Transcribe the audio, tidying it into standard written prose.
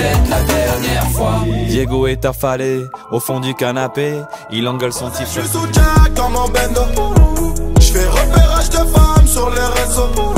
peut-être la dernière fois. Diego est affalé au fond du canapé, il engueule son petit frère. J'suis sous Jack dans mon bendo, j'fais repérage de femmes sur les réseaux.